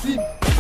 slim.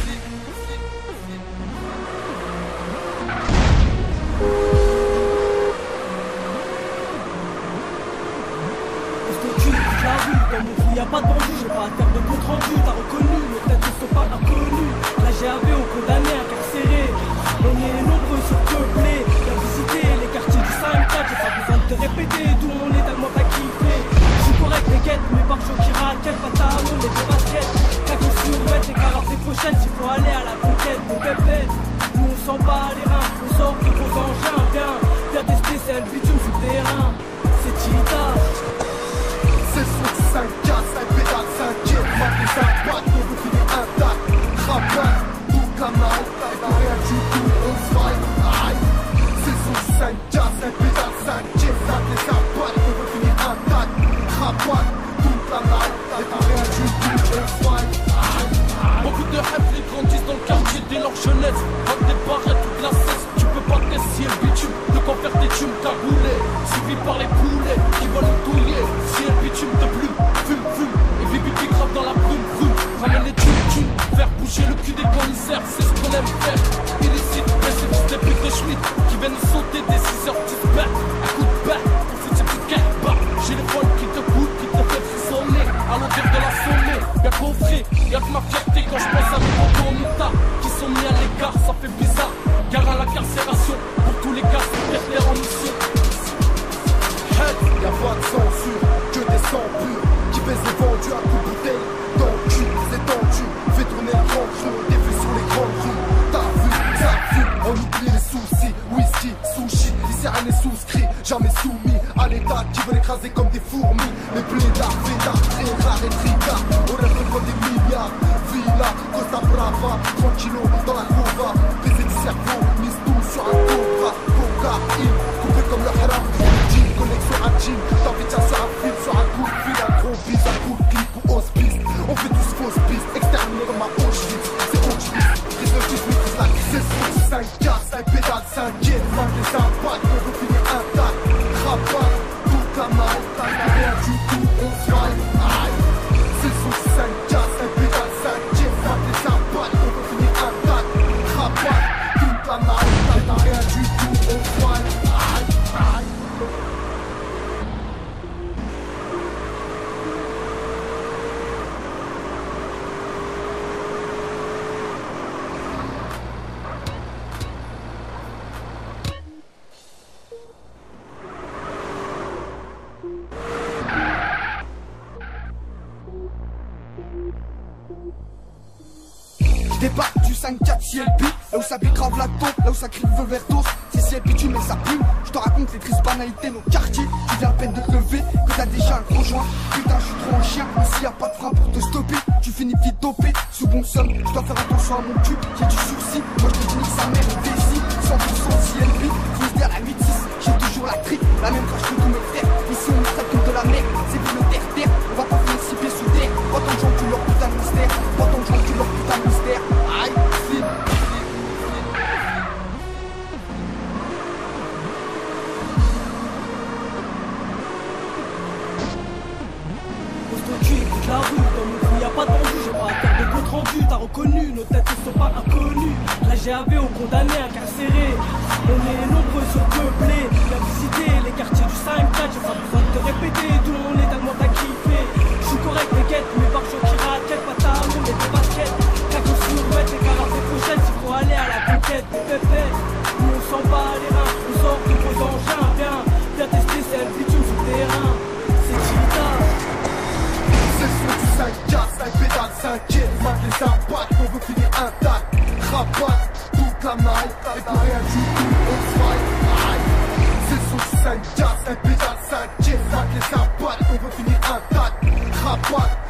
Dans mon trou y'a pas de bandit, j'ai pas à faire de compte rendu. T'as reconnu, nos têtes ne sont pas inconnues. La GAV aux condamnés incarcérés. On est nombreux surpeuplés. Viens visiter les quartiers du 5-4. J'ai pas besoin de te répéter d'où on est tellement t'as kiffé. J'suis correct les guettes, mes barjots qui raquettent. Pas talons, mais des baskets. Cagou sur mettre les carottes des pochettes. S'il faut aller à la conquête, nos pépettes. Nous on s'en bat les reins, on sort de gros engins. Viens tester, c'est le bitume sur le terrain. C'est Tita. C'est son 5K, 5 pédales, 5 mat les 5 boîtes, on veut finir intact. Rabat, toute la night, et rien du tout, on se fight. Aïe. C'est son 5K, 5 pédales, 5 mat les 5 boîtes, on veut finir intact. Rabat, toute la night, et rien du tout, on se fight. Aïe. Beaucoup de rêves, ils grandissent dans le quartier dès leur jeunesse. Pas des barrettes, toute la cesse, tu peux pas tester le bitume. De quoi faire des tumes cagoulés, suivis par les poulets qui veulent nous touiller. Si le bitume te plume, fume, fume, et bibi grave dans la brume, brume. Ramène les tunes, faire bouger le cul des commissaires, c'est ce qu'on aime faire. Illicite, mais c'est juste des putes de Schmitt qui viennent nous sauter des 6 heures, petites bêtes, à coups de bête, pour ces petites quêtes, bah. J'ai les poils qui te coulent, qui te fait frissonner, à l'odeur de la sommée, bien coffré, y'a que ma fierté quand je pense à mes cocomitas qui sont mis à l'écart, ça fait bizarre. Car à la carcération, pour tous les cas, c'est perder en mission. Y'a pas de censure, que des sangs purs qui baissent les vendus à coups de bouteille. Dans le cul, c'est tendu, fais tourner le grand cru, des vues sur les grandes rues. T'as vu, ça fume, on oublie les soucis. Whisky, sushi, ici rien n'est souscrit, jamais soumis à l'état qui veut l'écraser comme des fourmis. Les blédards, fêtards, très rares et tricards, on rêve comme des milliards. Villa, Costa Brava, tranquillo dans la cova, baiser du cerveau, mise tout sur un cobra. Cocaïne, coupé comme le haram. Connexion intime, t'invites sur un film, sur un coup de fil, un gros bis, un coup de clip ou hospice. On fait tous fausses pistes, exterminé comme un Auschwitz. C'est Auschwitz, prise de fils, maîtrise la crise. C'est 5K, 5 pédales, 5 guettes, 5 les 5 pattes, on veut finir intact. Rabat, toute la night, rien du tout, on se fight. Aïe. C'est son 5K, 5 pédales, 5 guettes, 5 les 5 pattes, on veut finir intact. Rabat, toute la night, rien du tout, on se fight. Aïe, aïe. Débarque du 5-4 CLP, là où ça pique grave la taupe, là où ça crie le feu vert d'os. C'est CLP tu mets ça plume, je te raconte les tristes banalités nos quartiers. Tu viens à peine de te lever, que t'as déjà un gros joint. Putain je suis trop un chien, mais s'il y a pas de frein pour te stopper, tu finis vite dopé, sous bon somme. Je dois faire attention à mon cul, j'ai du sourcil. Moi je te dis que sa mère est Daisy, 100% CLP, fils d'air la 8-6, j'ai toujours la trique, la même quand je peux tout me faire. Ici on nous traite comme de la merde, c'est plus le terre-terre, on va pas finir 6 pieds sous terre. Autant de gens que leur putain de mystère, autant de gens que leur putain de mystère. Aïe, slim. Écoute la rue, dans mon trou y'a pas de bandit, j'ai pas à faire de compte rendu. T'as reconnu, nos têtes ne sont pas inconnues. La GAV aux condamnés incarcérés. On est nombreux surpeuplés. Viens visiter les quartiers du 5-4. J'ai pas besoin de te répéter d'où on est tellement t'as kiffé. J'suis correct les guettes, mes barjots qui raquettent. Pas talons, mais des baskets. Cagou sur mettre les carottes des pochettes. S'il faut aller à la conquête des pépettes. Nous on s'en bat les reins, on sort de gros engins. Viens tester, c'est le bitume sur le terrain. C'est Tita. C'est son du 5K, 5 pédales, 5 jet, mat les 5 pattes, on veut finir intact. Rabat, toute la night, et rien du tout, on se fight. Aïe. C'est son 5K, 5 pédales, 5 jet, mat les 5 pattes, on veut finir intact. Rabat,